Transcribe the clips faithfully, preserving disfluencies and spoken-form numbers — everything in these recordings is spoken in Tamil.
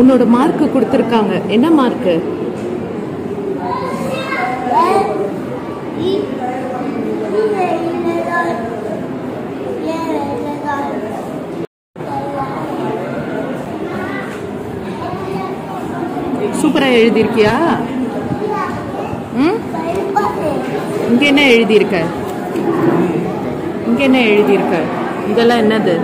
உன்னோட மார்க் கொடுத்திருக்காங்க. என்ன மார்க்? சூப்பரா எழுதிருக்கியா? ம், இங்க என்ன எழுதியிருக்க? இங்க என்ன எழுதியிருக்க? இதெல்லாம் என்னது?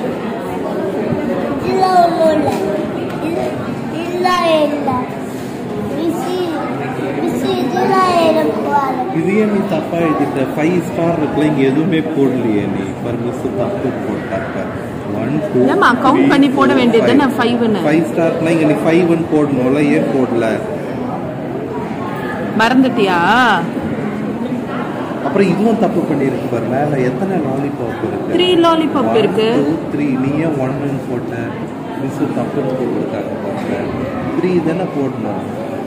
இது ஏன் நீ தப்பா எழுதிட்ட? ஃபைவ் ஸ்டார் இருக்குல்ல, இங்க எதுவுமே போடலையே நீ. பர் மிஸ் தப்பு போட்டாக்க ஒன் டூ ஏமா கவுண்ட் பண்ணி போட வேண்டியது தானே ஃபைவ் ன்னு. ஃபைவ் ஸ்டார்க்குலாம் இங்க நீ ஃபைவ் ன்னு போடணும்ல, ஏன் போடல? மறந்துட்டியா? அப்புறம் இதுவும் தப்பு பண்ணிருக்கு பாரு. மேல எத்தனை லாலிபாப் இருக்கு? த்ரீ லாலிபாப் இருக்கு. த்ரீ நீ ஏன் ஒன்னு போட்ட? மிஸ் தப்பு போட்டுருக்காங்க பாருங்க. த்ரீ தானே போடணும்.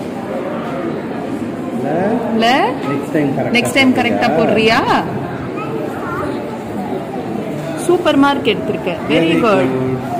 நெக்ஸ்ட் டைம் கரெக்டா நெக்ஸ்ட் டைம் கரெக்டா போடுறியா? சூப்பர் மார்க் எடுத்திருக்க. Very good.